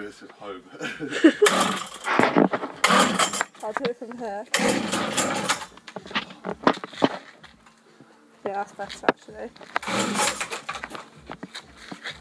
this at home. I'll do it from here. Yeah, that's better actually.